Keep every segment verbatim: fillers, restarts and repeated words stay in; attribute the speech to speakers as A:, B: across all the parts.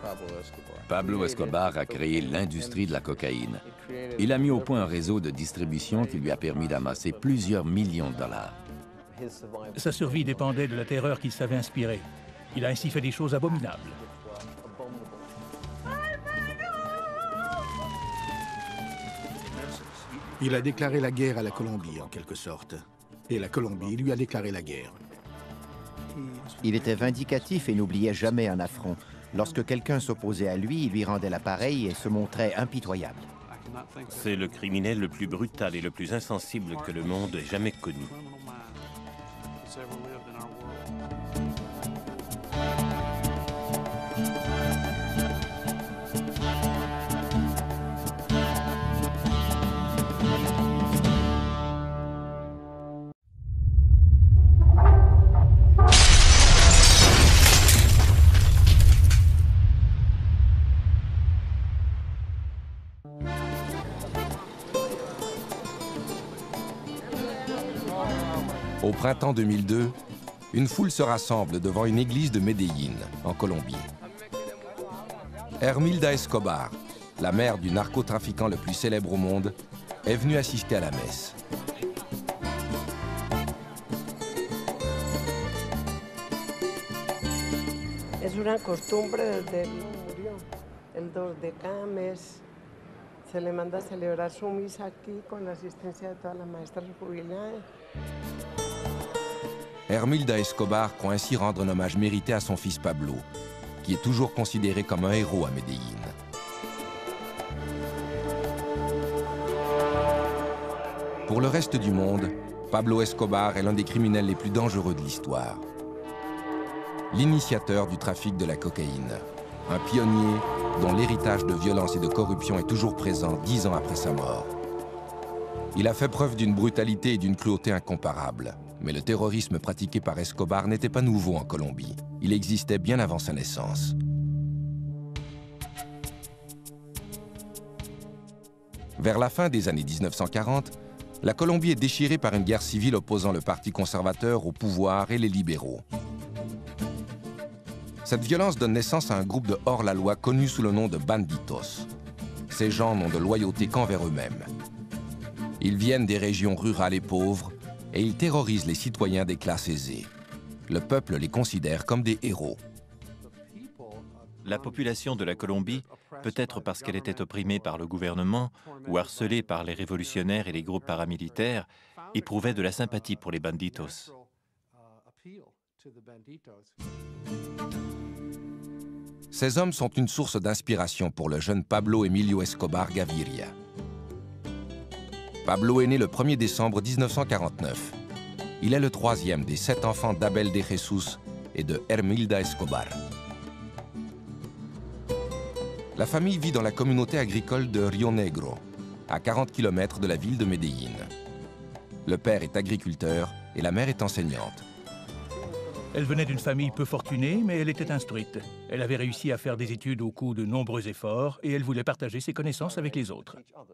A: Pablo Escobar a créé l'industrie de la cocaïne. Il a mis au point un réseau de distribution qui lui a permis d'amasser plusieurs millions de dollars.
B: Sa survie dépendait de la terreur qu'il savait inspirer. Il a ainsi fait des choses abominables.
C: Il a déclaré la guerre à la Colombie, en quelque sorte. Et la Colombie lui a déclaré la guerre.
D: Il était vindicatif et n'oubliait jamais un affront. Lorsque quelqu'un s'opposait à lui, il lui rendait l'appareil et se montrait impitoyable.
E: C'est le criminel le plus brutal et le plus insensible que le monde ait jamais connu.
F: Au printemps deux mille deux, une foule se rassemble devant une église de Medellín, en Colombie. Hermilda Escobar, la mère du narcotrafiquant le plus célèbre au monde, est venue assister à la messe.
G: Es una costumbre desde él murió. El dos de cada mes se le manda a celebrar su misa aquí con la asistencia de todas las maestras jubiladas.
F: Hermilda Escobar croit ainsi rendre un hommage mérité à son fils Pablo, qui est toujours considéré comme un héros à Medellín. Pour le reste du monde, Pablo Escobar est l'un des criminels les plus dangereux de l'histoire. L'initiateur du trafic de la cocaïne, un pionnier dont l'héritage de violence et de corruption est toujours présent dix ans après sa mort. Il a fait preuve d'une brutalité et d'une cruauté incomparables. Mais le terrorisme pratiqué par Escobar n'était pas nouveau en Colombie. Il existait bien avant sa naissance. Vers la fin des années mille neuf cent quarante, la Colombie est déchirée par une guerre civile opposant le Parti conservateur au pouvoir et les libéraux. Cette violence donne naissance à un groupe de hors-la-loi connu sous le nom de banditos. Ces gens n'ont de loyauté qu'envers eux-mêmes. Ils viennent des régions rurales et pauvres, et ils terrorisent les citoyens des classes aisées. Le peuple les considère comme des héros.
H: La population de la Colombie, peut-être parce qu'elle était opprimée par le gouvernement ou harcelée par les révolutionnaires et les groupes paramilitaires, éprouvait de la sympathie pour les banditos.
F: Ces hommes sont une source d'inspiration pour le jeune Pablo Emilio Escobar Gaviria. Pablo est né le premier décembre mille neuf cent quarante-neuf. Il est le troisième des sept enfants d'Abel de Jesus et de Hermilda Escobar. La famille vit dans la communauté agricole de Rio Negro, à quarante kilomètres de la ville de Medellín. Le père est agriculteur et la mère est enseignante.
B: Elle venait d'une famille peu fortunée, mais elle était instruite. Elle avait réussi à faire des études au coût de nombreux efforts et elle voulait partager ses connaissances avec les autres.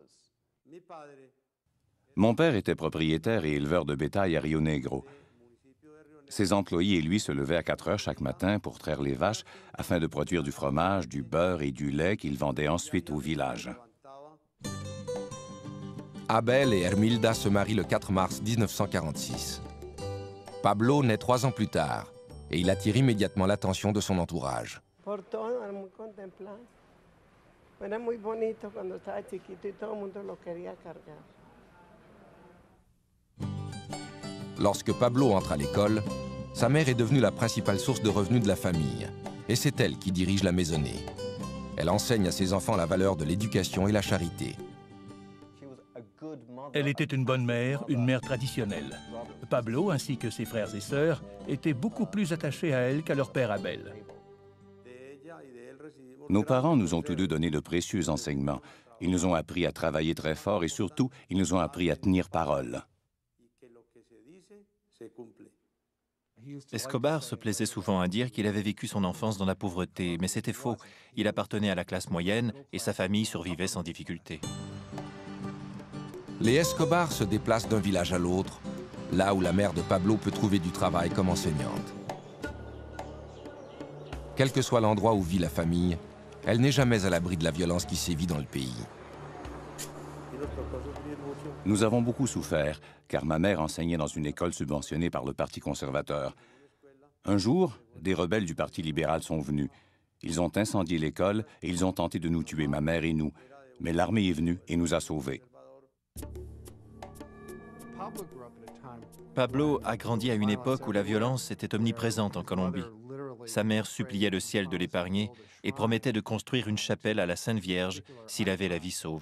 I: Mon père était propriétaire et éleveur de bétail à Rio Negro. Ses employés et lui se levaient à quatre heures chaque matin pour traire les vaches afin de produire du fromage, du beurre et du lait qu'ils vendaient ensuite au village.
F: Abel et Hermilda se marient le quatre mars mille neuf cent quarante-six. Pablo naît trois ans plus tard et il attire immédiatement l'attention de son entourage. Lorsque Pablo entre à l'école, sa mère est devenue la principale source de revenus de la famille, et c'est elle qui dirige la maisonnée. Elle enseigne à ses enfants la valeur de l'éducation et la charité.
B: Elle était une bonne mère, une mère traditionnelle. Pablo, ainsi que ses frères et sœurs, étaient beaucoup plus attachés à elle qu'à leur père Abel.
I: Nos parents nous ont tous deux donné de précieux enseignements. Ils nous ont appris à travailler très fort et surtout, ils nous ont appris à tenir parole.
H: Escobar se plaisait souvent à dire qu'il avait vécu son enfance dans la pauvreté, mais c'était faux. Il appartenait à la classe moyenne et sa famille survivait sans difficulté.
F: Les Escobar se déplacent d'un village à l'autre, là où la mère de Pablo peut trouver du travail comme enseignante. Quel que soit l'endroit où vit la famille, Elle n'est jamais à l'abri de la violence qui sévit dans le pays.
I: Nous avons beaucoup souffert, car ma mère enseignait dans une école subventionnée par le Parti conservateur. Un jour, des rebelles du Parti libéral sont venus. Ils ont incendié l'école et ils ont tenté de nous tuer, ma mère et nous. Mais l'armée est venue et nous a sauvés.
H: Pablo a grandi à une époque où la violence était omniprésente en Colombie. Sa mère suppliait le ciel de l'épargner et promettait de construire une chapelle à la Sainte Vierge s'il avait la vie sauve.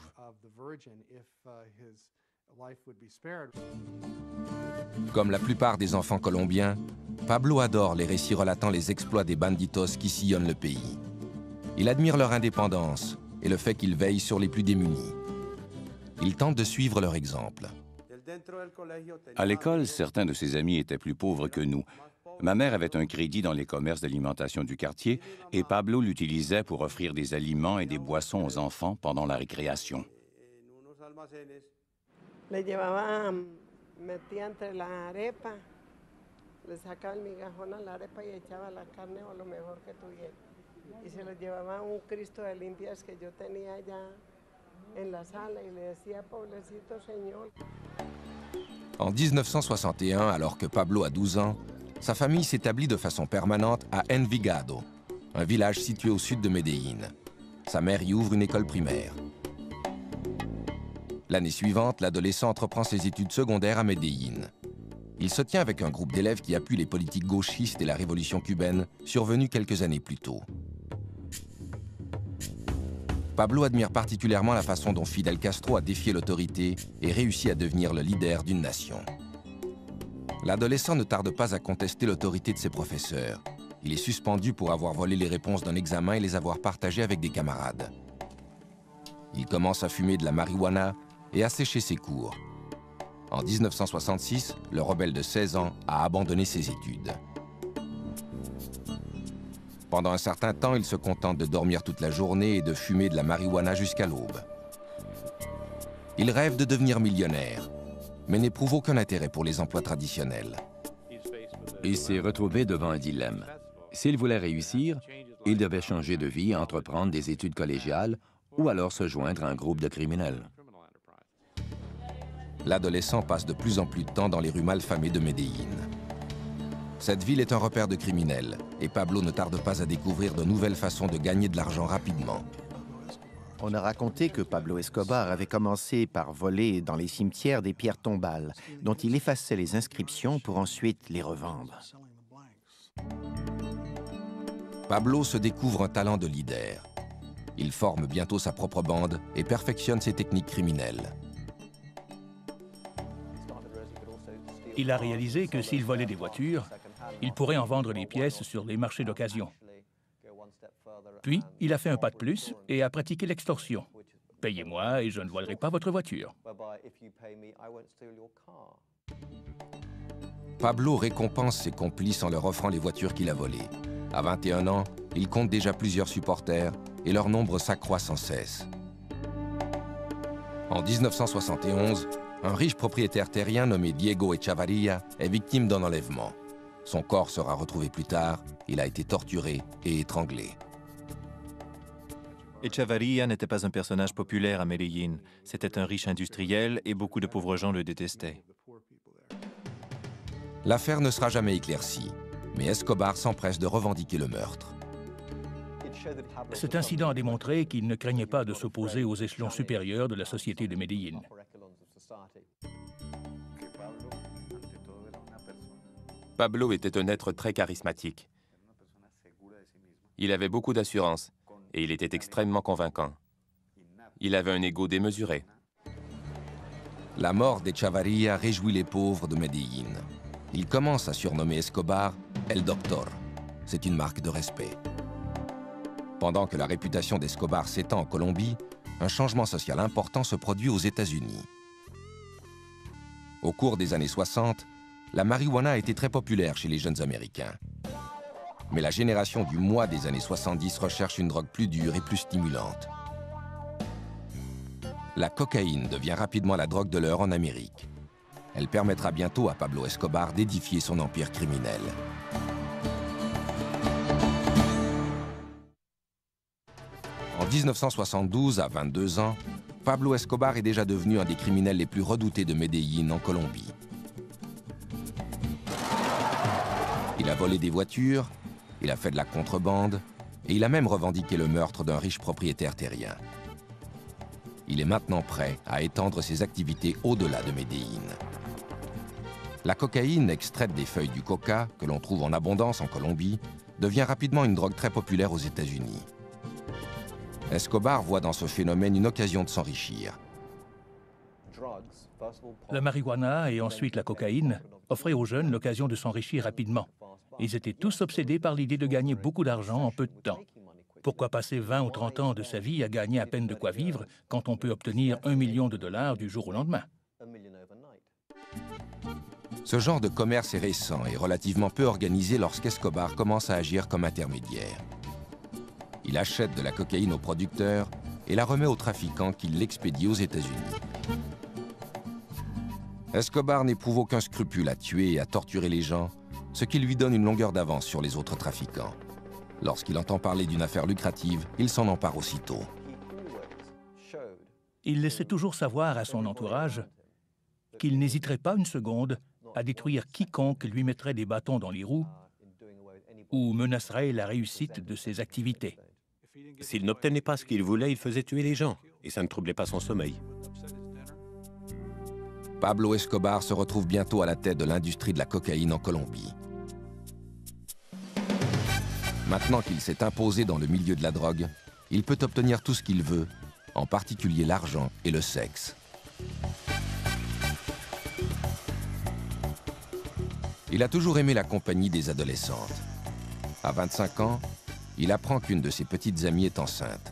F: Comme la plupart des enfants colombiens, Pablo adore les récits relatant les exploits des banditos qui sillonnent le pays. Il admire leur indépendance et le fait qu'ils veillent sur les plus démunis. Il tente de suivre leur exemple.
I: À l'école, certains de ses amis étaient plus pauvres que nous. Ma mère avait un crédit dans les commerces d'alimentation du quartier et Pablo l'utilisait pour offrir des aliments et des boissons aux enfants pendant la récréation.
G: Le llevaba, metía entre la arepa, le sacaba el migajón a la arepa y echaba la carne o lo mejor que tuviera. Y se lo llevaba a un Cristo de limpias que yo tenía allá en la sala y le decía, pobrecito señor.
F: En mille neuf cent soixante et un, alors que Pablo a douze ans, sa famille s'établit de façon permanente à Envigado, un village situé au sud de Medellín. Sa mère y ouvre une école primaire. L'année suivante, l'adolescent entreprend ses études secondaires à Medellín. Il se tient avec un groupe d'élèves qui appuie les politiques gauchistes et la révolution cubaine, survenue quelques années plus tôt. Pablo admire particulièrement la façon dont Fidel Castro a défié l'autorité et réussi à devenir le leader d'une nation. L'adolescent ne tarde pas à contester l'autorité de ses professeurs. Il est suspendu pour avoir volé les réponses d'un examen et les avoir partagées avec des camarades. Il commence à fumer de la marijuana et à sécher ses cours. En mille neuf cent soixante-six, le rebelle de seize ans a abandonné ses études. Pendant un certain temps, il se contente de dormir toute la journée et de fumer de la marijuana jusqu'à l'aube. Il rêve de devenir millionnaire, mais n'éprouve aucun intérêt pour les emplois traditionnels.
A: Il s'est retrouvé devant un dilemme. S'il voulait réussir, il devait changer de vie, entreprendre des études collégiales ou alors se joindre à un groupe de criminels.
F: L'adolescent passe de plus en plus de temps dans les rues malfamées de Medellín. Cette ville est un repère de criminels et Pablo ne tarde pas à découvrir de nouvelles façons de gagner de l'argent rapidement.
D: On a raconté que Pablo Escobar avait commencé par voler dans les cimetières des pierres tombales, dont il effaçait les inscriptions pour ensuite les revendre.
F: Pablo se découvre un talent de leader. Il forme bientôt sa propre bande et perfectionne ses techniques criminelles.
B: Il a réalisé que s'il volait des voitures, il pourrait en vendre les pièces sur les marchés d'occasion. Puis, il a fait un pas de plus et a pratiqué l'extorsion. Payez-moi et je ne volerai pas votre voiture.
F: Pablo récompense ses complices en leur offrant les voitures qu'il a volées. À vingt et un ans, il compte déjà plusieurs supporters et leur nombre s'accroît sans cesse. En mille neuf cent soixante et onze, un riche propriétaire terrien nommé Diego Echavarria est victime d'un enlèvement. Son corps sera retrouvé plus tard, il a été torturé et étranglé.
H: Echavarria n'était pas un personnage populaire à Medellín. C'était un riche industriel et beaucoup de pauvres gens le détestaient.
F: L'affaire ne sera jamais éclaircie, mais Escobar s'empresse de revendiquer le meurtre.
B: Cet incident a démontré qu'il ne craignait pas de s'opposer aux échelons supérieurs de la société de Medellín.
J: Pablo était un être très charismatique. Il avait beaucoup d'assurance et il était extrêmement convaincant. Il avait un ego démesuré.
F: La mort d'Echavarria réjouit les pauvres de Medellín. Il commence à surnommer Escobar El Doctor. C'est une marque de respect. Pendant que la réputation d'Escobar s'étend en Colombie, un changement social important se produit aux États-Unis. Au cours des années soixante, la marijuana a été très populaire chez les jeunes Américains. Mais la génération du moi des années soixante-dix recherche une drogue plus dure et plus stimulante. La cocaïne devient rapidement la drogue de l'heure en Amérique. Elle permettra bientôt à Pablo Escobar d'édifier son empire criminel. mille neuf cent soixante-douze, à vingt-deux ans, Pablo Escobar est déjà devenu un des criminels les plus redoutés de Medellín, en Colombie. Il a volé des voitures, il a fait de la contrebande, et il a même revendiqué le meurtre d'un riche propriétaire terrien. Il est maintenant prêt à étendre ses activités au-delà de Medellín. La cocaïne, extraite des feuilles du coca, que l'on trouve en abondance en Colombie, devient rapidement une drogue très populaire aux États-Unis. Escobar voit dans ce phénomène une occasion de s'enrichir.
B: La marijuana et ensuite la cocaïne offraient aux jeunes l'occasion de s'enrichir rapidement. Ils étaient tous obsédés par l'idée de gagner beaucoup d'argent en peu de temps. Pourquoi passer vingt ou trente ans de sa vie à gagner à peine de quoi vivre quand on peut obtenir un million de dollars du jour au lendemain?
F: Ce genre de commerce est récent et relativement peu organisé lorsqu'Escobar commence à agir comme intermédiaire. Il achète de la cocaïne aux producteurs et la remet aux trafiquants qui l'expédient aux États-Unis. Escobar n'éprouve aucun scrupule à tuer et à torturer les gens, ce qui lui donne une longueur d'avance sur les autres trafiquants. Lorsqu'il entend parler d'une affaire lucrative, il s'en empare aussitôt.
B: Il laissait toujours savoir à son entourage qu'il n'hésiterait pas une seconde à détruire quiconque lui mettrait des bâtons dans les roues ou menacerait la réussite de ses activités.
E: S'il n'obtenait pas ce qu'il voulait, il faisait tuer les gens, et ça ne troublait pas son sommeil.
F: Pablo Escobar se retrouve bientôt à la tête de l'industrie de la cocaïne en Colombie. Maintenant qu'il s'est imposé dans le milieu de la drogue, il peut obtenir tout ce qu'il veut, en particulier l'argent et le sexe. Il a toujours aimé la compagnie des adolescentes. À vingt-cinq ans, il apprend qu'une de ses petites amies est enceinte.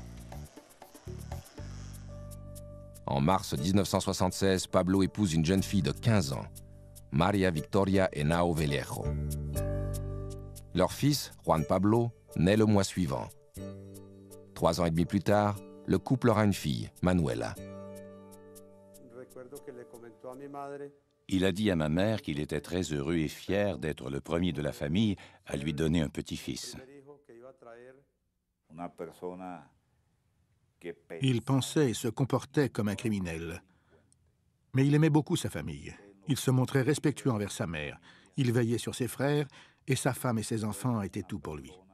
F: En mars mille neuf cent soixante-seize, Pablo épouse une jeune fille de quinze ans, Maria Victoria Henao Vallejo. Leur fils, Juan Pablo, naît le mois suivant. Trois ans et demi plus tard, le couple aura une fille, Manuela.
I: Il a dit à ma mère qu'il était très heureux et fier d'être le premier de la famille à lui donner un petit-fils.
C: Il pensait et se comportait comme un criminel. Mais il aimait beaucoup sa famille. Il se montrait respectueux envers sa mère. Il veillait sur ses frères et sa femme et ses enfants étaient tout pour lui.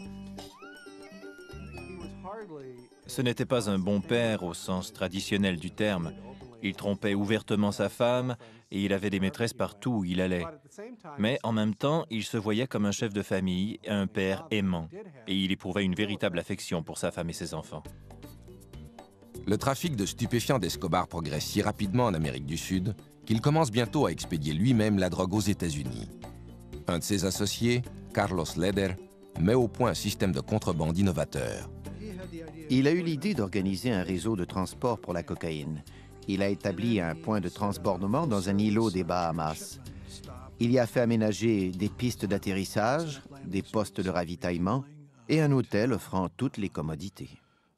H: Ce n'était pas un bon père au sens traditionnel du terme. Il trompait ouvertement sa femme et il avait des maîtresses partout où il allait. Mais en même temps, il se voyait comme un chef de famille, un père aimant, et il éprouvait une véritable affection pour sa femme et ses enfants.
F: Le trafic de stupéfiants d'Escobar progresse si rapidement en Amérique du Sud qu'il commence bientôt à expédier lui-même la drogue aux États-Unis. Un de ses associés, Carlos Leder, met au point un système de contrebande innovateur.
D: Il a eu l'idée d'organiser un réseau de transport pour la cocaïne. Il a établi un point de transbordement dans un îlot des Bahamas. Il y a fait aménager des pistes d'atterrissage, des postes de ravitaillement et un hôtel offrant toutes les commodités.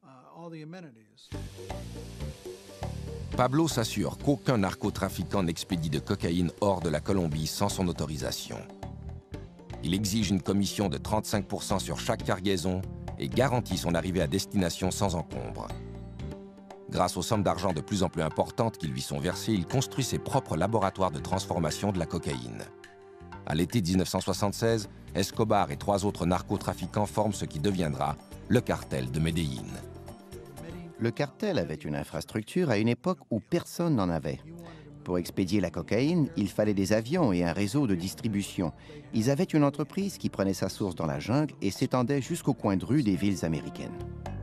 F: Pablo s'assure qu'aucun narcotrafiquant n'expédie de cocaïne hors de la Colombie sans son autorisation. Il exige une commission de trente-cinq pour cent sur chaque cargaison et garantit son arrivée à destination sans encombre. Grâce aux sommes d'argent de plus en plus importantes qui lui sont versées, il construit ses propres laboratoires de transformation de la cocaïne. À l'été mille neuf cent soixante-seize, Escobar et trois autres narcotrafiquants forment ce qui deviendra le cartel de Medellín.
D: Le cartel avait une infrastructure à une époque où personne n'en avait. Pour expédier la cocaïne, il fallait des avions et un réseau de distribution. Ils avaient une entreprise qui prenait sa source dans la jungle et s'étendait jusqu'au coin de rue des villes américaines.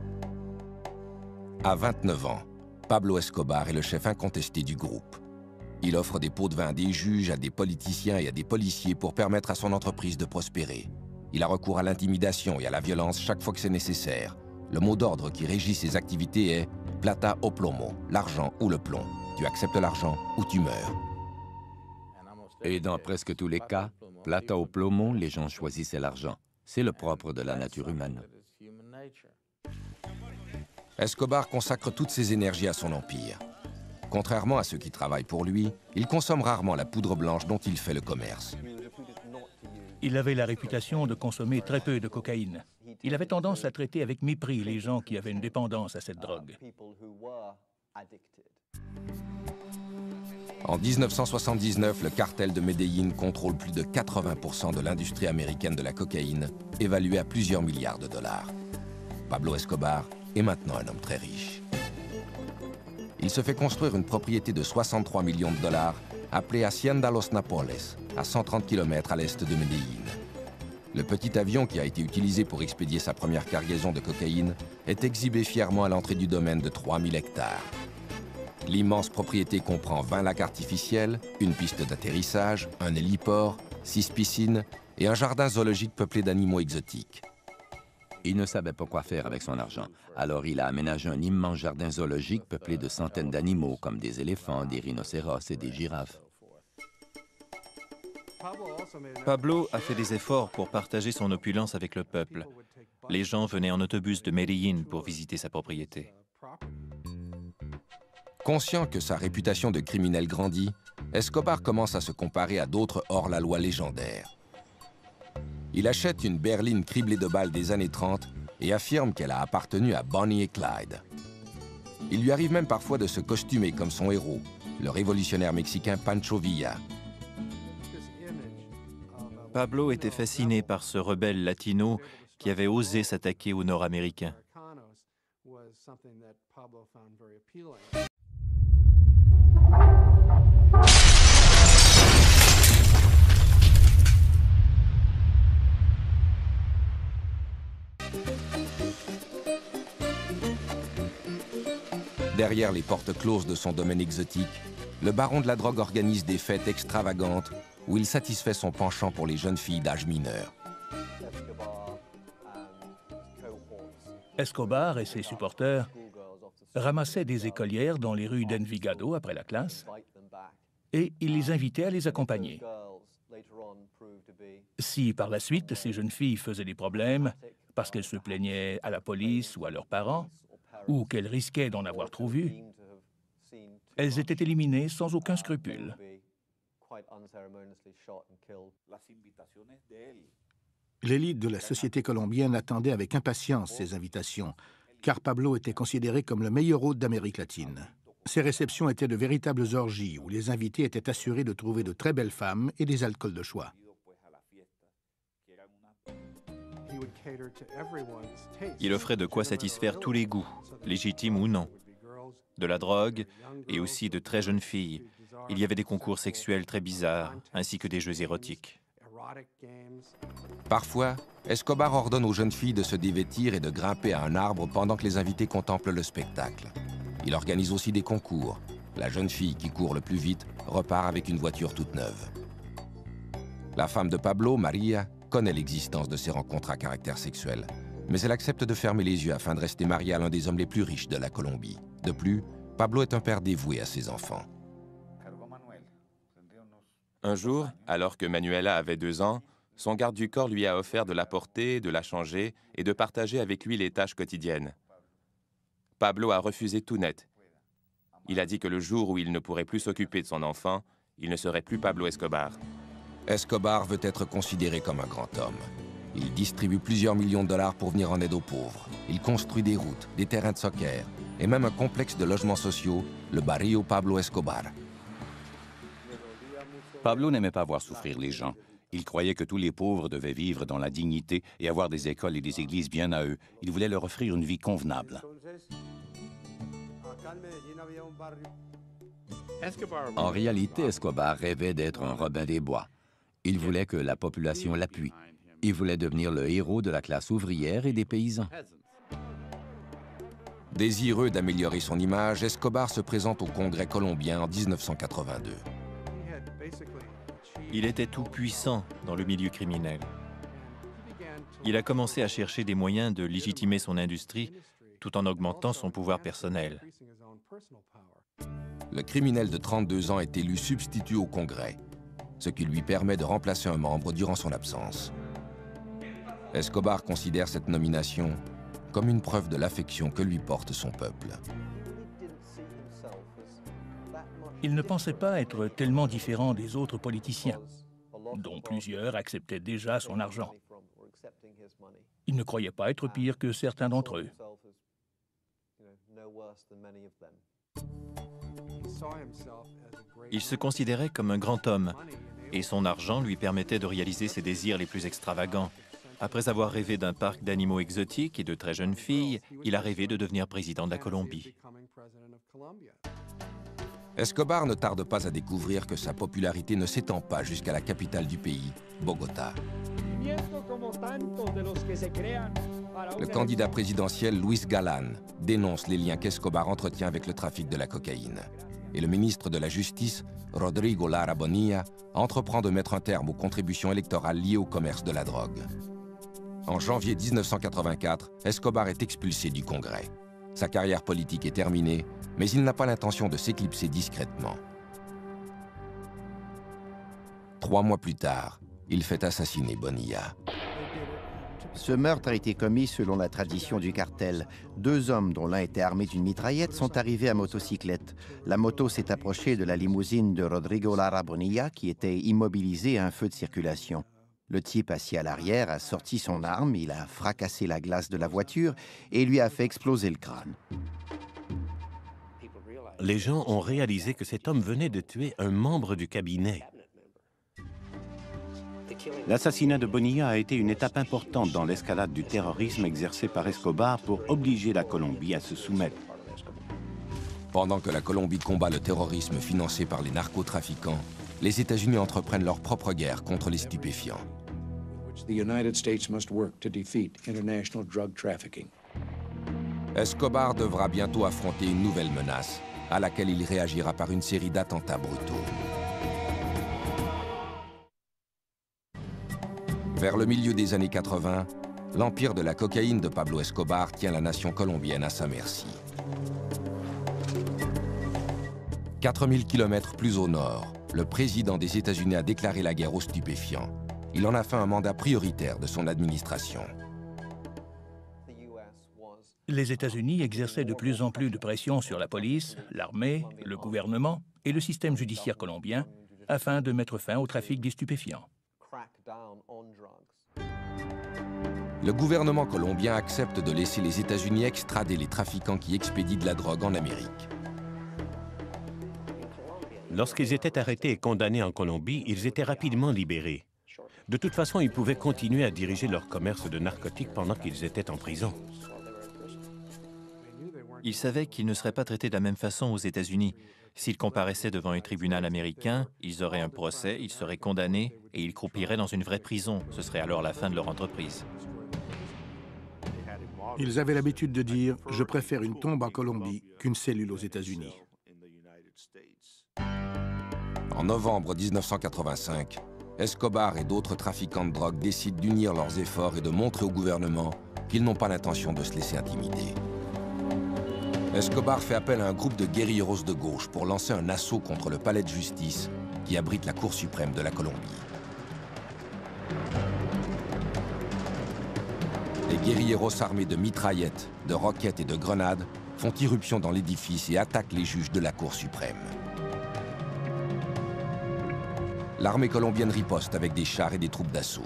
F: À vingt-neuf ans, Pablo Escobar est le chef incontesté du groupe. Il offre des pots de vin à des juges, à des politiciens et à des policiers pour permettre à son entreprise de prospérer. Il a recours à l'intimidation et à la violence chaque fois que c'est nécessaire. Le mot d'ordre qui régit ses activités est « plata o plomo », l'argent ou le plomb. Tu acceptes l'argent ou tu meurs.
A: Et dans presque tous les cas, plata o plomo, les gens choisissaient l'argent. C'est le propre de la nature humaine.
F: Escobar consacre toutes ses énergies à son empire. Contrairement à ceux qui travaillent pour lui, il consomme rarement la poudre blanche dont il fait le commerce.
B: Il avait la réputation de consommer très peu de cocaïne. Il avait tendance à traiter avec mépris les gens qui avaient une dépendance à cette drogue.
F: En mille neuf cent soixante-dix-neuf, le cartel de Medellín contrôle plus de quatre-vingts pour cent de l'industrie américaine de la cocaïne, évaluée à plusieurs milliards de dollars. Pablo Escobar est maintenant un homme très riche. Il se fait construire une propriété de soixante-trois millions de dollars, appelée Hacienda Los Napoles, à cent trente kilomètres à l'est de Medellín. Le petit avion qui a été utilisé pour expédier sa première cargaison de cocaïne est exhibé fièrement à l'entrée du domaine de trois mille hectares. L'immense propriété comprend vingt lacs artificiels, une piste d'atterrissage, un héliport, six piscines et un jardin zoologique peuplé d'animaux exotiques.
A: Il ne savait pas quoi faire avec son argent, alors il a aménagé un immense jardin zoologique peuplé de centaines d'animaux comme des éléphants, des rhinocéros et des girafes.
H: Pablo a fait des efforts pour partager son opulence avec le peuple. Les gens venaient en autobus de Medellín pour visiter sa propriété.
F: Conscient que sa réputation de criminel grandit, Escobar commence à se comparer à d'autres hors-la-loi légendaires. Il achète une berline criblée de balles des années trente et affirme qu'elle a appartenu à Bonnie et Clyde. Il lui arrive même parfois de se costumer comme son héros, le révolutionnaire mexicain Pancho Villa.
H: Pablo était fasciné par ce rebelle latino qui avait osé s'attaquer aux Nord-Américains.
F: Derrière les portes closes de son domaine exotique, le baron de la drogue organise des fêtes extravagantes où il satisfait son penchant pour les jeunes filles d'âge mineur.
B: Escobar et ses supporters ramassaient des écolières dans les rues d'Envigado après la classe et il les invitait à les accompagner. Si par la suite ces jeunes filles faisaient des problèmes parce qu'elles se plaignaient à la police ou à leurs parents, ou qu'elles risquaient d'en avoir trop vu, elles étaient éliminées sans aucun scrupule.
C: L'élite de la société colombienne attendait avec impatience ces invitations, car Pablo était considéré comme le meilleur hôte d'Amérique latine. Ces réceptions étaient de véritables orgies où les invités étaient assurés de trouver de très belles femmes et des alcools de choix.
H: Il offrait de quoi satisfaire tous les goûts, légitimes ou non. De la drogue et aussi de très jeunes filles. Il y avait des concours sexuels très bizarres, ainsi que des jeux érotiques.
F: Parfois, Escobar ordonne aux jeunes filles de se dévêtir et de grimper à un arbre pendant que les invités contemplent le spectacle. Il organise aussi des concours. La jeune fille qui court le plus vite repart avec une voiture toute neuve. La femme de Pablo, Maria, connaît l'existence de ces rencontres à caractère sexuel, mais elle accepte de fermer les yeux afin de rester mariée à l'un des hommes les plus riches de la Colombie. De plus, Pablo est un père dévoué à ses enfants.
J: Un jour, alors que Manuela avait deux ans, son garde du corps lui a offert de la porter, de la changer et de partager avec lui les tâches quotidiennes. Pablo a refusé tout net. Il a dit que le jour où il ne pourrait plus s'occuper de son enfant, il ne serait plus Pablo Escobar.
F: Escobar veut être considéré comme un grand homme. Il distribue plusieurs millions de dollars pour venir en aide aux pauvres. Il construit des routes, des terrains de soccer et même un complexe de logements sociaux, le Barrio Pablo Escobar.
I: Pablo n'aimait pas voir souffrir les gens. Il croyait que tous les pauvres devaient vivre dans la dignité et avoir des écoles et des églises bien à eux. Il voulait leur offrir une vie convenable.
A: En réalité, Escobar rêvait d'être un Robin des Bois. Il voulait que la population l'appuie. Il voulait devenir le héros de la classe ouvrière et des paysans.
F: Désireux d'améliorer son image, Escobar se présente au Congrès colombien en mille neuf cent quatre-vingt-deux.
H: Il était tout puissant dans le milieu criminel. Il a commencé à chercher des moyens de légitimer son industrie tout en augmentant son pouvoir personnel.
F: Le criminel de trente-deux ans est élu substitut au Congrès, ce qui lui permet de remplacer un membre durant son absence. Escobar considère cette nomination comme une preuve de l'affection que lui porte son peuple.
B: Il ne pensait pas être tellement différent des autres politiciens, dont plusieurs acceptaient déjà son argent. Il ne croyait pas être pire que certains d'entre eux.
H: Il se considérait comme un grand homme, et son argent lui permettait de réaliser ses désirs les plus extravagants. Après avoir rêvé d'un parc d'animaux exotiques et de très jeunes filles, il a rêvé de devenir président de la Colombie.
F: Escobar ne tarde pas à découvrir que sa popularité ne s'étend pas jusqu'à la capitale du pays, Bogota. Le candidat présidentiel Luis Galán dénonce les liens qu'Escobar entretient avec le trafic de la cocaïne. Et le ministre de la Justice, Rodrigo Lara Bonilla, entreprend de mettre un terme aux contributions électorales liées au commerce de la drogue. En janvier mille neuf cent quatre-vingt-quatre, Escobar est expulsé du Congrès. Sa carrière politique est terminée, mais il n'a pas l'intention de s'éclipser discrètement. Trois mois plus tard, il fait assassiner Bonilla.
D: Ce meurtre a été commis selon la tradition du cartel. Deux hommes, dont l'un était armé d'une mitraillette, sont arrivés à motocyclette. La moto s'est approchée de la limousine de Rodrigo Lara Bonilla, qui était immobilisé à un feu de circulation. Le type assis à l'arrière a sorti son arme, il a fracassé la glace de la voiture et lui a fait exploser le crâne.
E: Les gens ont réalisé que cet homme venait de tuer un membre du cabinet.
I: L'assassinat de Bonilla a été une étape importante dans l'escalade du terrorisme exercé par Escobar pour obliger la Colombie à se soumettre.
F: Pendant que la Colombie combat le terrorisme financé par les narcotrafiquants, les États-Unis entreprennent leur propre guerre contre les stupéfiants. Escobar devra bientôt affronter une nouvelle menace, à laquelle il réagira par une série d'attentats brutaux. Vers le milieu des années quatre-vingt, l'empire de la cocaïne de Pablo Escobar tient la nation colombienne à sa merci. quatre mille kilomètres plus au nord, le président des États-Unis a déclaré la guerre aux stupéfiants. Il en a fait un mandat prioritaire de son administration.
B: Les États-Unis exerçaient de plus en plus de pression sur la police, l'armée, le gouvernement et le système judiciaire colombien afin de mettre fin au trafic des stupéfiants.
F: Le gouvernement colombien accepte de laisser les États-Unis extrader les trafiquants qui expédient de la drogue en Amérique.
E: Lorsqu'ils étaient arrêtés et condamnés en Colombie, ils étaient rapidement libérés. De toute façon, ils pouvaient continuer à diriger leur commerce de narcotiques pendant qu'ils étaient en prison.
H: Ils savaient qu'ils ne seraient pas traités de la même façon aux États-Unis. S'ils comparaissaient devant un tribunal américain, ils auraient un procès, ils seraient condamnés et ils croupiraient dans une vraie prison. Ce serait alors la fin de leur entreprise.
C: Ils avaient l'habitude de dire « Je préfère une tombe en Colombie qu'une cellule aux États-Unis ».
F: En novembre mille neuf cent quatre-vingt-cinq, Escobar et d'autres trafiquants de drogue décident d'unir leurs efforts et de montrer au gouvernement qu'ils n'ont pas l'intention de se laisser intimider. Escobar fait appel à un groupe de guérilleros de gauche pour lancer un assaut contre le palais de justice qui abrite la Cour suprême de la Colombie. Les guérilleros armés de mitraillettes, de roquettes et de grenades font irruption dans l'édifice et attaquent les juges de la Cour suprême. L'armée colombienne riposte avec des chars et des troupes d'assaut.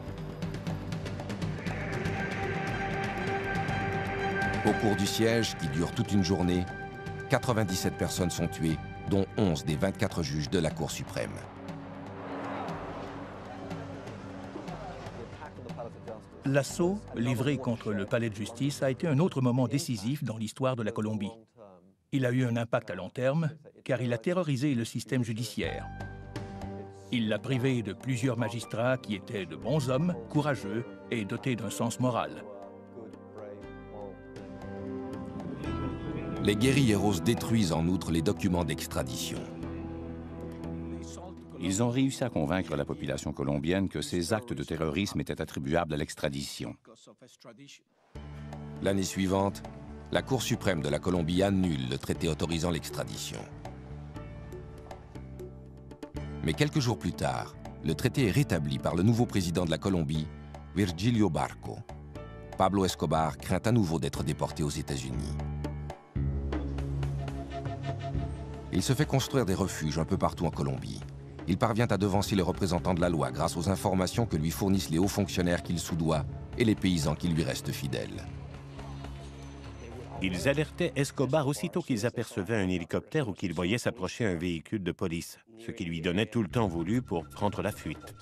F: Au cours du siège, qui dure toute une journée, quatre-vingt-dix-sept personnes sont tuées, dont onze des vingt-quatre juges de la Cour suprême.
B: L'assaut livré contre le palais de justice a été un autre moment décisif dans l'histoire de la Colombie. Il a eu un impact à long terme, car il a terrorisé le système judiciaire. Il l'a privé de plusieurs magistrats qui étaient de bons hommes, courageux et dotés d'un sens moral.
F: Les guérilleros détruisent en outre les documents d'extradition.
I: Ils ont réussi à convaincre la population colombienne que ces actes de terrorisme étaient attribuables à l'extradition.
F: L'année suivante, la Cour suprême de la Colombie annule le traité autorisant l'extradition. Mais quelques jours plus tard, le traité est rétabli par le nouveau président de la Colombie, Virgilio Barco. Pablo Escobar craint à nouveau d'être déporté aux États-Unis. Il se fait construire des refuges un peu partout en Colombie. il parvient à devancer les représentants de la loi grâce aux informations que lui fournissent les hauts fonctionnaires qu'il soudoie et les paysans qui lui restent fidèles.
E: Ils alertaient Escobar aussitôt qu'ils apercevaient un hélicoptère ou qu'ils voyaient s'approcher un véhicule de police, ce qui lui donnait tout le temps voulu pour prendre la fuite.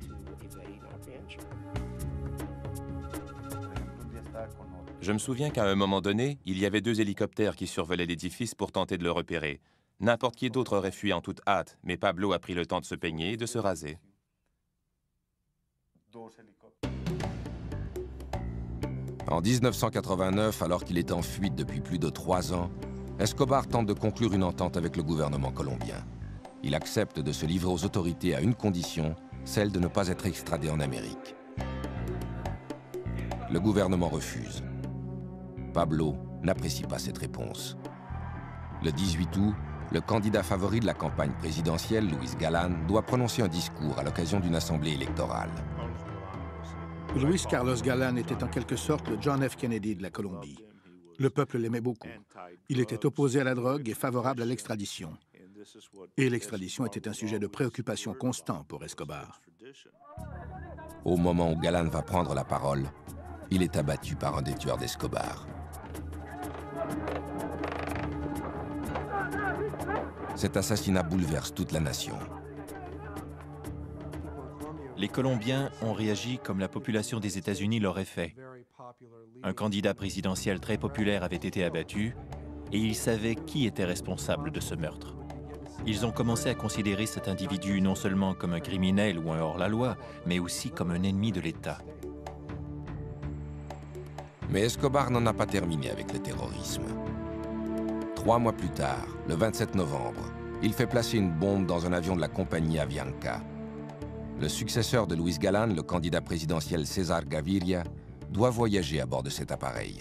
J: Je me souviens qu'à un moment donné, il y avait deux hélicoptères qui survolaient l'édifice pour tenter de le repérer. N'importe qui d'autre aurait fui en toute hâte, mais Pablo a pris le temps de se peigner et de se raser.
F: En mille neuf cent quatre-vingt-neuf, alors qu'il est en fuite depuis plus de trois ans, Escobar tente de conclure une entente avec le gouvernement colombien. Il accepte de se livrer aux autorités à une condition, celle de ne pas être extradé en Amérique. Le gouvernement refuse. Pablo n'apprécie pas cette réponse. Le dix-huit août, le candidat favori de la campagne présidentielle, Luis Galán, doit prononcer un discours à l'occasion d'une assemblée électorale.
C: Luis Carlos Galán était en quelque sorte le John F. Kennedy de la Colombie. Le peuple l'aimait beaucoup. Il était opposé à la drogue et favorable à l'extradition. Et l'extradition était un sujet de préoccupation constant pour Escobar.
F: Au moment où Galán va prendre la parole, il est abattu par un des tueurs d'Escobar. Cet assassinat bouleverse toute la nation.
H: Les Colombiens ont réagi comme la population des États-Unis l'aurait fait. Un candidat présidentiel très populaire avait été abattu et ils savaient qui était responsable de ce meurtre. Ils ont commencé à considérer cet individu non seulement comme un criminel ou un hors-la-loi, mais aussi comme un ennemi de l'État.
F: Mais Escobar n'en a pas terminé avec le terrorisme. Trois mois plus tard, le vingt-sept novembre, il fait placer une bombe dans un avion de la compagnie Avianca. Le successeur de Luis Galán, le candidat présidentiel César Gaviria, doit voyager à bord de cet appareil.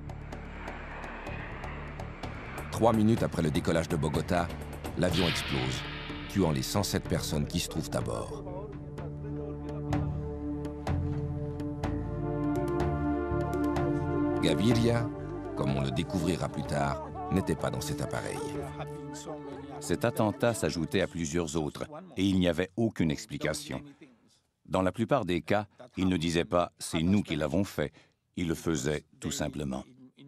F: Trois minutes après le décollage de Bogota, l'avion explose, tuant les cent sept personnes qui se trouvent à bord. Gaviria, comme on le découvrira plus tard, n'était pas dans cet appareil.
I: Cet attentat s'ajoutait à plusieurs autres et il n'y avait aucune explication. Dans la plupart des cas, il ne disait pas « c'est nous qui l'avons fait », il le faisait tout simplement.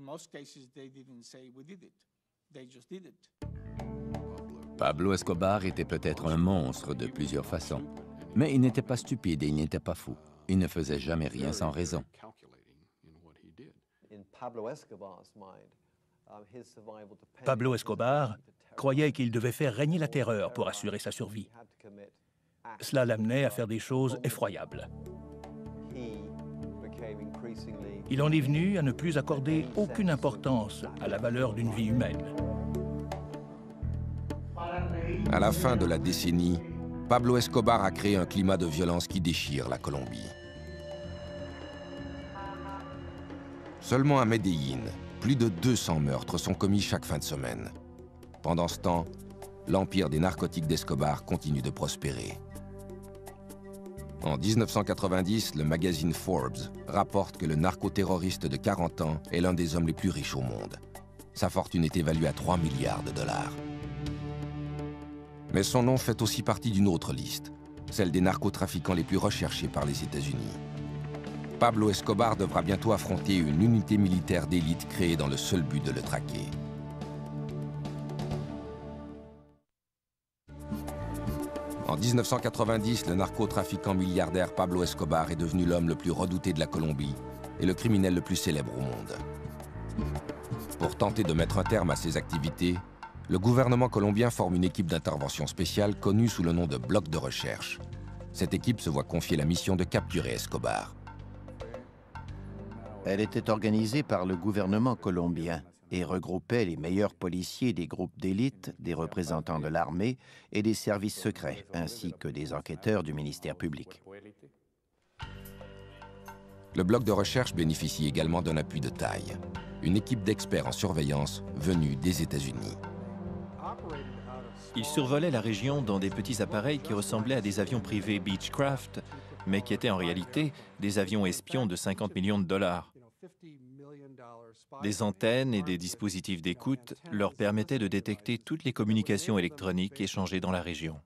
A: Pablo Escobar était peut-être un monstre de plusieurs façons, mais il n'était pas stupide et il n'était pas fou. Il ne faisait jamais rien sans raison.
B: Pablo Escobar croyait qu'il devait faire régner la terreur pour assurer sa survie. Cela l'amenait à faire des choses effroyables. Il en est venu à ne plus accorder aucune importance à la valeur d'une vie humaine.
F: À la fin de la décennie, Pablo Escobar a créé un climat de violence qui déchire la Colombie. Seulement à Medellín, plus de deux cents meurtres sont commis chaque fin de semaine. Pendant ce temps, l'empire des narcotiques d'Escobar continue de prospérer. En mille neuf cent quatre-vingt-dix, le magazine Forbes rapporte que le narcoterroriste de quarante ans est l'un des hommes les plus riches au monde. Sa fortune est évaluée à trois milliards de dollars. Mais son nom fait aussi partie d'une autre liste, celle des narcotrafiquants les plus recherchés par les États-Unis. Pablo Escobar devra bientôt affronter une unité militaire d'élite créée dans le seul but de le traquer. En mille neuf cent quatre-vingt-dix, le narcotrafiquant milliardaire Pablo Escobar est devenu l'homme le plus redouté de la Colombie et le criminel le plus célèbre au monde. Pour tenter de mettre un terme à ses activités, le gouvernement colombien forme une équipe d'intervention spéciale connue sous le nom de Bloc de recherche. Cette équipe se voit confier la mission de capturer Escobar.
D: Elle était organisée par le gouvernement colombien et regroupait les meilleurs policiers des groupes d'élite, des représentants de l'armée et des services secrets, ainsi que des enquêteurs du ministère public.
F: Le bloc de recherche bénéficie également d'un appui de taille, une équipe d'experts en surveillance venue des États-Unis.
H: Ils survolaient la région dans des petits appareils qui ressemblaient à des avions privés Beechcraft, mais qui étaient en réalité des avions espions de cinquante millions de dollars. Des antennes et des dispositifs d'écoute leur permettaient de détecter toutes les communications électroniques échangées dans la région.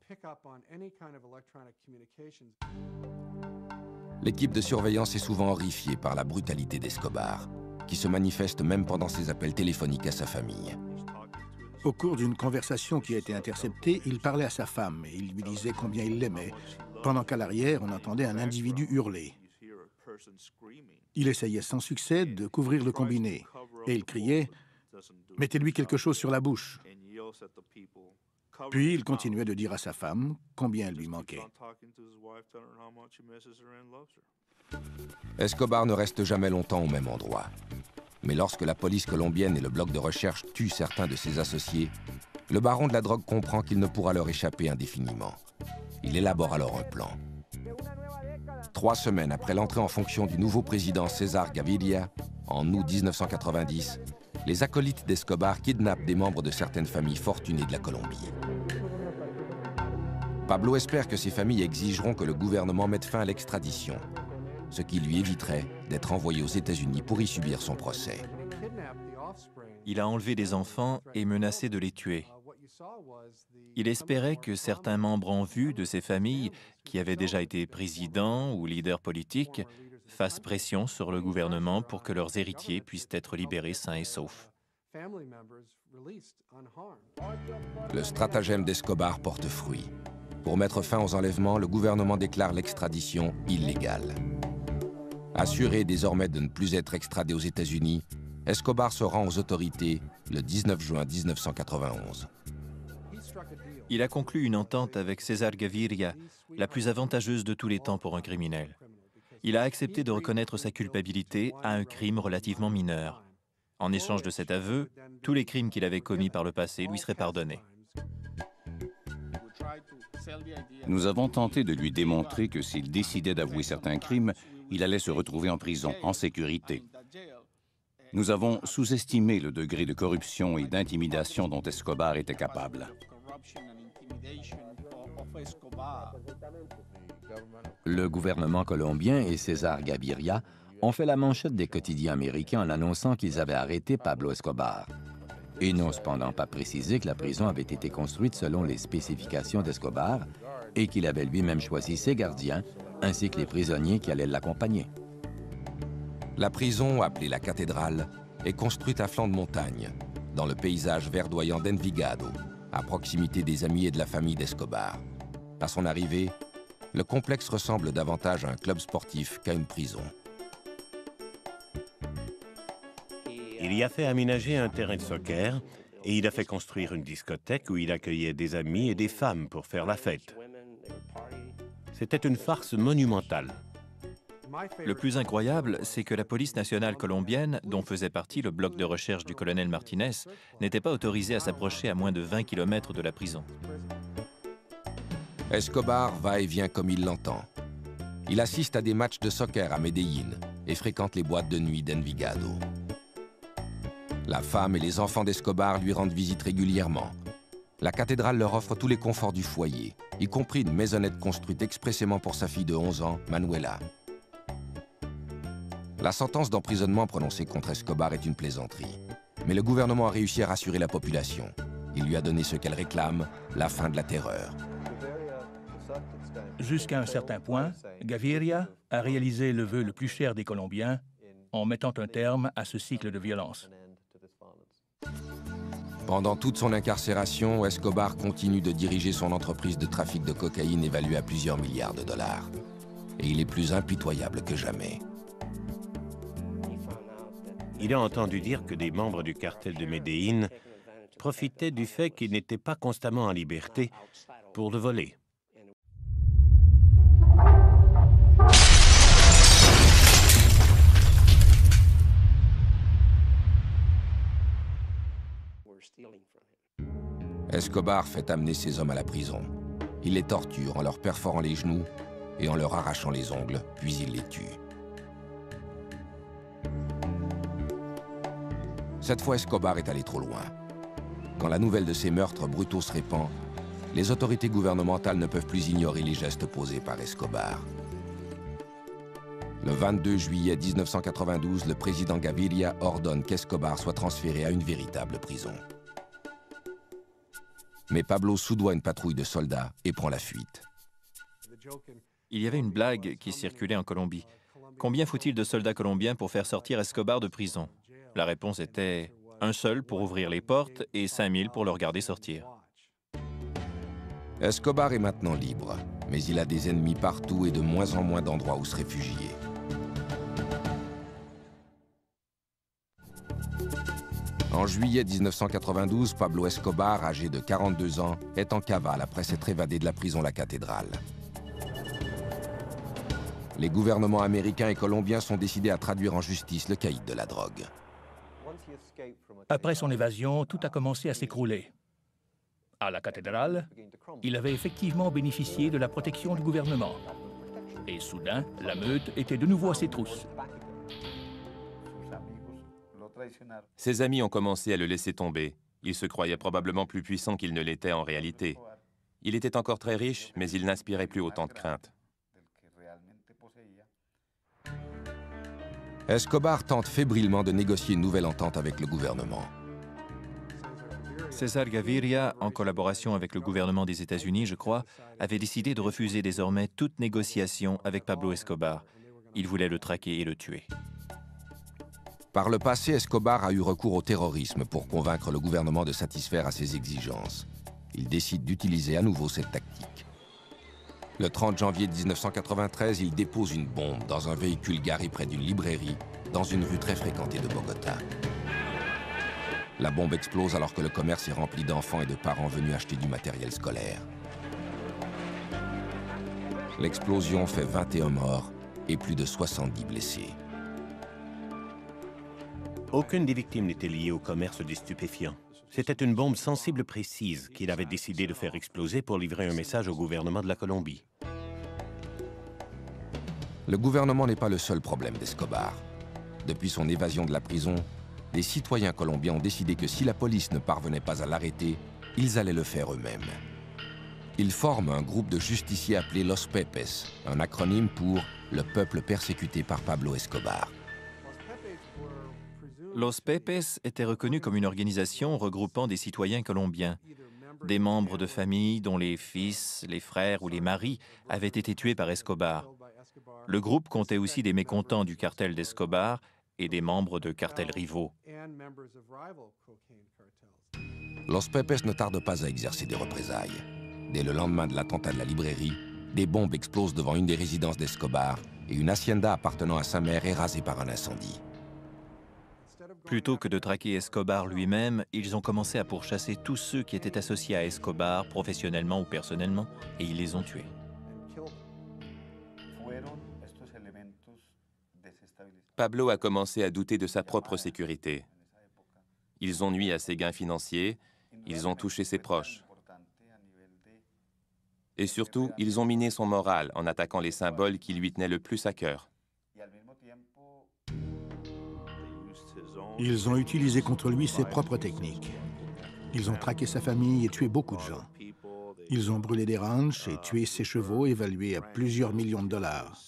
F: L'équipe de surveillance est souvent horrifiée par la brutalité d'Escobar, qui se manifeste même pendant ses appels téléphoniques à sa famille.
C: Au cours d'une conversation qui a été interceptée, il parlait à sa femme et il lui disait combien il l'aimait, pendant qu'à l'arrière, on entendait un individu hurler. Il essayait sans succès de couvrir le combiné et il criait « Mettez-lui quelque chose sur la bouche ». Puis il continuait de dire à sa femme combien elle lui manquait.
F: Escobar ne reste jamais longtemps au même endroit. Mais lorsque la police colombienne et le bloc de recherche tuent certains de ses associés, le baron de la drogue comprend qu'il ne pourra leur échapper indéfiniment. Il élabore alors un plan. Trois semaines après l'entrée en fonction du nouveau président César Gaviria, en août mille neuf cent quatre-vingt-dix, les acolytes d'Escobar kidnappent des membres de certaines familles fortunées de la Colombie. Pablo espère que ces familles exigeront que le gouvernement mette fin à l'extradition, ce qui lui éviterait d'être envoyé aux États-Unis pour y subir son procès.
H: Il a enlevé des enfants et menacé de les tuer. Il espérait que certains membres en vue de ces familles, qui avaient déjà été présidents ou leaders politiques, fassent pression sur le gouvernement pour que leurs héritiers puissent être libérés sains et saufs.
F: Le stratagème d'Escobar porte fruit. Pour mettre fin aux enlèvements, le gouvernement déclare l'extradition illégale. Assuré désormais de ne plus être extradé aux États-Unis, Escobar se rend aux autorités le dix-neuf juin mille neuf cent quatre-vingt-onze.
H: Il a conclu une entente avec César Gaviria, la plus avantageuse de tous les temps pour un criminel. Il a accepté de reconnaître sa culpabilité à un crime relativement mineur. En échange de cet aveu, tous les crimes qu'il avait commis par le passé lui seraient pardonnés.
I: Nous avons tenté de lui démontrer que s'il décidait d'avouer certains crimes, il allait se retrouver en prison, en sécurité. Nous avons sous-estimé le degré de corruption et d'intimidation dont Escobar était capable.
A: Le gouvernement colombien et César Gaviria ont fait la manchette des quotidiens américains en annonçant qu'ils avaient arrêté Pablo Escobar. Ils n'ont cependant pas précisé que la prison avait été construite selon les spécifications d'Escobar et qu'il avait lui-même choisi ses gardiens ainsi que les prisonniers qui allaient l'accompagner.
F: La prison, appelée la cathédrale, est construite à flanc de montagne, dans le paysage verdoyant d'Envigado, à proximité des amis et de la famille d'Escobar. À son arrivée, le complexe ressemble davantage à un club sportif qu'à une prison.
E: Il y a fait aménager un terrain de soccer et il a fait construire une discothèque où il accueillait des amis et des femmes pour faire la fête. C'était une farce monumentale.
H: Le plus incroyable, c'est que la police nationale colombienne, dont faisait partie le bloc de recherche du colonel Martinez, n'était pas autorisée à s'approcher à moins de vingt kilomètres de la prison.
F: Escobar va et vient comme il l'entend. Il assiste à des matchs de soccer à Medellín et fréquente les boîtes de nuit d'Envigado. La femme et les enfants d'Escobar lui rendent visite régulièrement. La cathédrale leur offre tous les conforts du foyer, y compris une maisonnette construite expressément pour sa fille de onze ans, Manuela. La sentence d'emprisonnement prononcée contre Escobar est une plaisanterie. Mais le gouvernement a réussi à rassurer la population. Il lui a donné ce qu'elle réclame, la fin de la terreur.
B: Jusqu'à un certain point, Gaviria a réalisé le vœu le plus cher des Colombiens en mettant un terme à ce cycle de violence.
F: Pendant toute son incarcération, Escobar continue de diriger son entreprise de trafic de cocaïne évaluée à plusieurs milliards de dollars. Et il est plus impitoyable que jamais.
E: Il a entendu dire que des membres du cartel de Medellín profitaient du fait qu'il n'était pas constamment en liberté pour le voler.
F: Escobar fait amener ses hommes à la prison. Il les torture en leur perforant les genoux et en leur arrachant les ongles, puis il les tue. Cette fois, Escobar est allé trop loin. Quand la nouvelle de ces meurtres brutaux se répand, les autorités gouvernementales ne peuvent plus ignorer les gestes posés par Escobar. Le vingt-deux juillet mille neuf cent quatre-vingt-douze, le président Gaviria ordonne qu'Escobar soit transféré à une véritable prison. Mais Pablo soudoie une patrouille de soldats et prend la fuite.
H: Il y avait une blague qui circulait en Colombie. Combien faut-il de soldats colombiens pour faire sortir Escobar de prison? La réponse était un seul pour ouvrir les portes et cinq mille pour le regarder sortir.
F: Escobar est maintenant libre, mais il a des ennemis partout et de moins en moins d'endroits où se réfugier. En juillet mille neuf cent quatre-vingt-douze, Pablo Escobar, âgé de quarante-deux ans, est en cavale après s'être évadé de la prison La Cathédrale. Les gouvernements américains et colombiens sont décidés à traduire en justice le caïd de la drogue.
B: Après son évasion, tout a commencé à s'écrouler. À la cathédrale, il avait effectivement bénéficié de la protection du gouvernement. Et soudain, la meute était de nouveau à ses trousses.
J: Ses amis ont commencé à le laisser tomber. Il se croyait probablement plus puissant qu'il ne l'était en réalité. Il était encore très riche, mais il n'inspirait plus autant de crainte.
F: Escobar tente fébrilement de négocier une nouvelle entente avec le gouvernement.
H: César Gaviria, en collaboration avec le gouvernement des États-Unis, je crois, avait décidé de refuser désormais toute négociation avec Pablo Escobar. Il voulait le traquer et le tuer.
F: Par le passé, Escobar a eu recours au terrorisme pour convaincre le gouvernement de satisfaire à ses exigences. Il décide d'utiliser à nouveau cette tactique. Le trente janvier mille neuf cent quatre-vingt-treize, il dépose une bombe dans un véhicule garé près d'une librairie, dans une rue très fréquentée de Bogota. La bombe explose alors que le commerce est rempli d'enfants et de parents venus acheter du matériel scolaire. L'explosion fait vingt et un morts et plus de soixante-dix blessés.
E: Aucune des victimes n'était liée au commerce des stupéfiants. C'était une bombe sensible précise qu'il avait décidé de faire exploser pour livrer un message au gouvernement de la Colombie.
F: Le gouvernement n'est pas le seul problème d'Escobar. Depuis son évasion de la prison, les citoyens colombiens ont décidé que si la police ne parvenait pas à l'arrêter, ils allaient le faire eux-mêmes. Ils forment un groupe de justiciers appelé Los Pepes, un acronyme pour « le peuple persécuté par Pablo Escobar ».
H: Los Pepes était reconnu comme une organisation regroupant des citoyens colombiens, des membres de familles dont les fils, les frères ou les maris avaient été tués par Escobar. Le groupe comptait aussi des mécontents du cartel d'Escobar et des membres de cartels rivaux.
F: Los Pepes ne tarde pas à exercer des représailles. Dès le lendemain de l'attentat de la librairie, des bombes explosent devant une des résidences d'Escobar et une hacienda appartenant à sa mère est rasée par un incendie.
H: Plutôt que de traquer Escobar lui-même, ils ont commencé à pourchasser tous ceux qui étaient associés à Escobar, professionnellement ou personnellement, et ils les ont tués.
J: Pablo a commencé à douter de sa propre sécurité. Ils ont nui à ses gains financiers, ils ont touché ses proches. Et surtout, ils ont miné son moral en attaquant les symboles qui lui tenaient le plus à cœur.
C: Ils ont utilisé contre lui ses propres techniques. Ils ont traqué sa famille et tué beaucoup de gens. Ils ont brûlé des ranchs et tué ses chevaux évalués à plusieurs millions de dollars.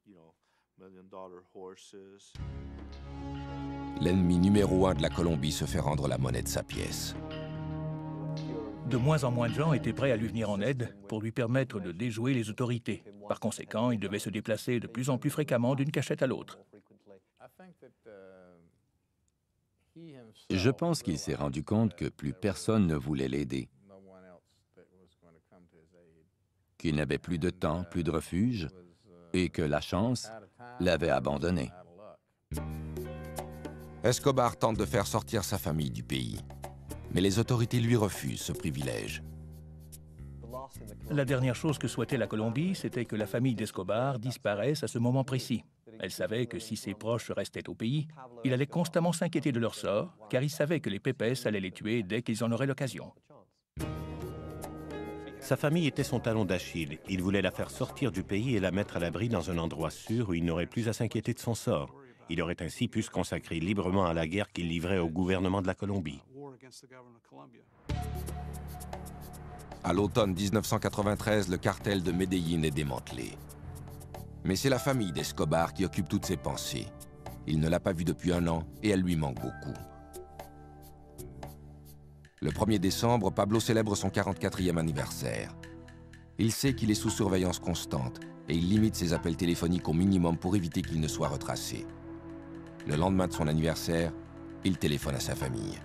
F: L'ennemi numéro un de la Colombie se fait rendre la monnaie de sa pièce.
B: De moins en moins de gens étaient prêts à lui venir en aide pour lui permettre de déjouer les autorités. Par conséquent, il devait se déplacer de plus en plus fréquemment d'une cachette à l'autre.
A: Je pense qu'il s'est rendu compte que plus personne ne voulait l'aider, qu'il n'avait plus de temps, plus de refuge, et que la chance l'avait abandonné.
F: Escobar tente de faire sortir sa famille du pays, mais les autorités lui refusent ce privilège.
B: La dernière chose que souhaitait la Colombie, c'était que la famille d'Escobar disparaisse à ce moment précis. Elle savait que si ses proches restaient au pays, il allait constamment s'inquiéter de leur sort, car il savait que les Pepes allaient les tuer dès qu'ils en auraient l'occasion.
E: Sa famille était son talon d'Achille. Il voulait la faire sortir du pays et la mettre à l'abri dans un endroit sûr où il n'aurait plus à s'inquiéter de son sort. Il aurait ainsi pu se consacrer librement à la guerre qu'il livrait au gouvernement de la Colombie.
F: À l'automne mille neuf cent quatre-vingt-treize, le cartel de Medellín est démantelé. Mais c'est la famille d'Escobar qui occupe toutes ses pensées. Il ne l'a pas vue depuis un an et elle lui manque beaucoup. Le premier décembre, Pablo célèbre son quarante-quatrième anniversaire. Il sait qu'il est sous surveillance constante et il limite ses appels téléphoniques au minimum pour éviter qu'il ne soit retracé. Le lendemain de son anniversaire, il téléphone à sa famille.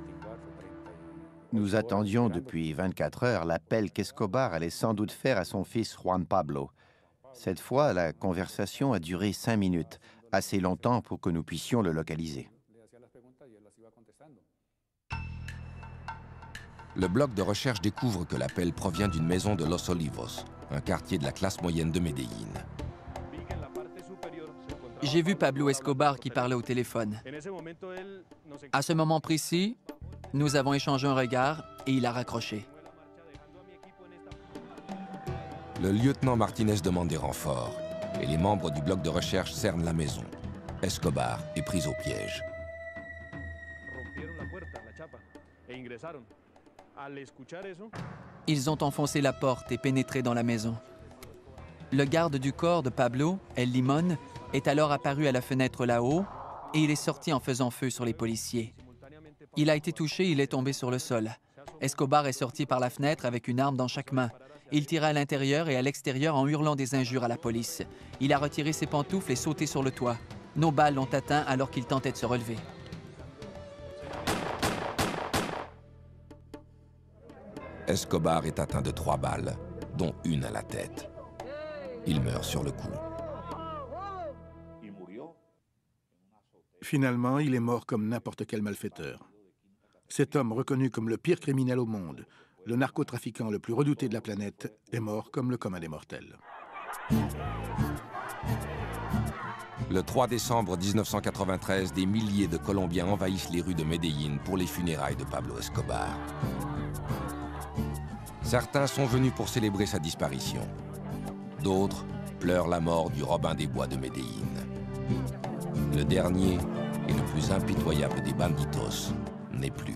D: Nous attendions depuis vingt-quatre heures l'appel qu'Escobar allait sans doute faire à son fils Juan Pablo. Cette fois, la conversation a duré cinq minutes, assez longtemps pour que nous puissions le localiser.
F: Le bloc de recherche découvre que l'appel provient d'une maison de Los Olivos, un quartier de la classe moyenne de Medellín.
K: J'ai vu Pablo Escobar qui parlait au téléphone. À ce moment précis, nous avons échangé un regard et il a raccroché.
F: Le lieutenant Martinez demande des renforts et les membres du bloc de recherche cernent la maison. Escobar est pris au piège.
K: Ils ont enfoncé la porte et pénétré dans la maison. Le garde du corps de Pablo, El Limón, est alors apparu à la fenêtre là-haut et il est sorti en faisant feu sur les policiers. Il a été touché, il est tombé sur le sol. Escobar est sorti par la fenêtre avec une arme dans chaque main. Il tira à l'intérieur et à l'extérieur en hurlant des injures à la police. Il a retiré ses pantoufles et sauté sur le toit. Nos balles l'ont atteint alors qu'il tentait de se relever.
F: Escobar est atteint de trois balles, dont une à la tête. Il meurt sur le coup.
C: Finalement, il est mort comme n'importe quel malfaiteur. Cet homme, reconnu comme le pire criminel au monde, le narcotrafiquant le plus redouté de la planète, est mort comme le commun des mortels.
F: Le trois décembre mille neuf cent quatre-vingt-treize, des milliers de Colombiens envahissent les rues de Medellín pour les funérailles de Pablo Escobar. Certains sont venus pour célébrer sa disparition. D'autres pleurent la mort du Robin des Bois de Medellín. Le dernier et le plus impitoyable des banditos n'est plus.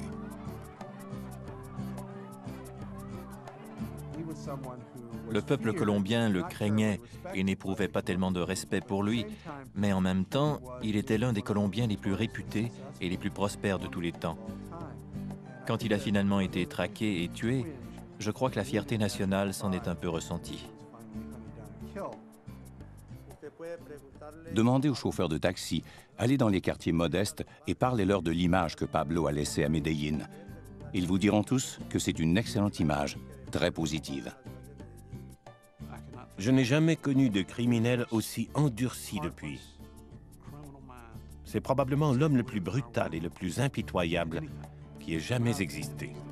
H: Le peuple colombien le craignait et n'éprouvait pas tellement de respect pour lui, mais en même temps, il était l'un des Colombiens les plus réputés et les plus prospères de tous les temps. Quand il a finalement été traqué et tué, je crois que la fierté nationale s'en est un peu ressentie.
I: Demandez aux chauffeurs de taxi, allez dans les quartiers modestes et parlez-leur de l'image que Pablo a laissée à Medellín. Ils vous diront tous que c'est une excellente image, très positive.
E: Je n'ai jamais connu de criminel aussi endurci depuis. C'est probablement l'homme le plus brutal et le plus impitoyable qui ait jamais existé.